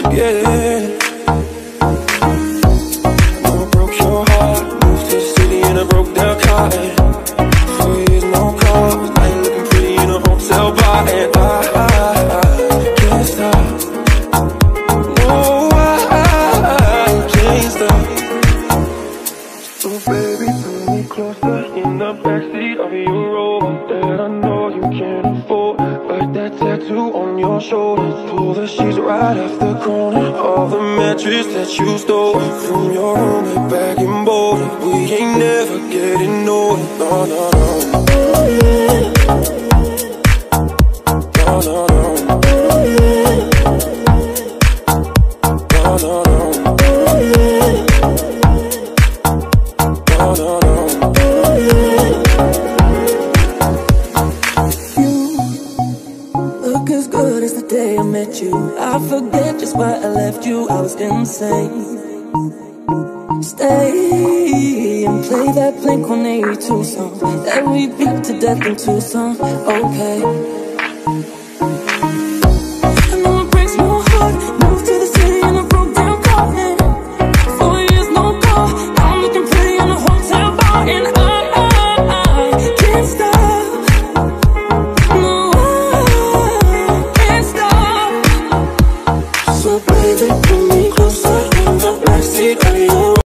Yeah, I broke your heart. Moved to the city in a broke down car. 4 years, no calls. Now you looking pretty in a hotel bar. And I can't stop. No, I can't stop. So baby, pull me closer in the backseat of your Rover that I know you can't afford. Like that tattoo on your shoulder. Pull the sheets right off the corner of the mattress that you stole from your roommate back in Boulder. We ain't never getting older. No, no, no. No, no, no. No, no, no. No, no, no. You look as good as the day I met you. I forget just why I left you. I was insane. Stay and play that Blink-182 song that we beat to death in Tucson. Okay.